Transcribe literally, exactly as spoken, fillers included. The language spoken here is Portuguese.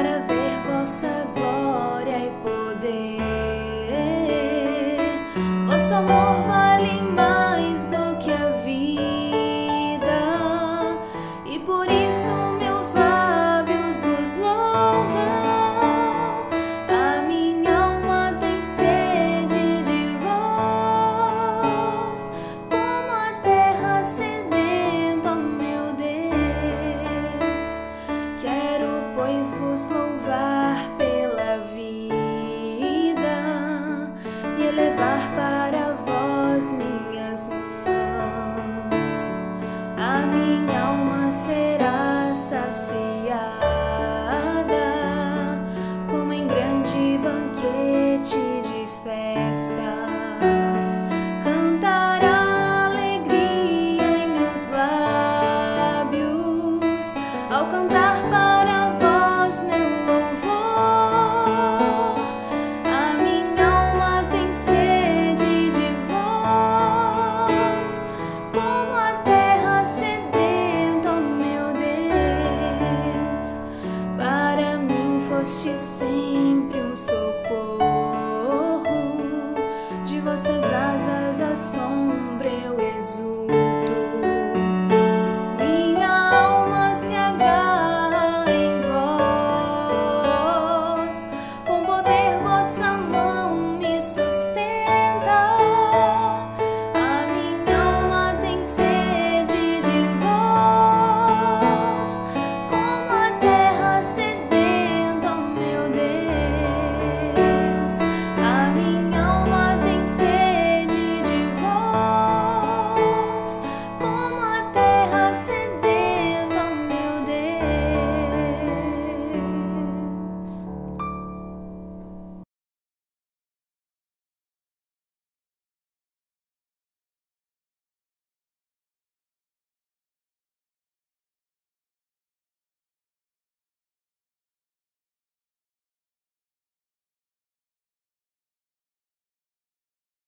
para ver vossa glória e poder. Vosso amor vale mais do que a vida, e por isso meus lábios vos louvam. A minha alma tem sede de vós, como a terra sedenta, ó meu Deus. Quero, pois, vos louvar pela vida e elevar para vós minhas mãos. A minha alma será saciada, como em grande banquete de festa. Cantará alegria em meus lábios, ao cantar para vós meu louvor. A minha alma tem sede de vós, como a terra sedenta, ó meu Deus. Para mim foste sempre um sorriso,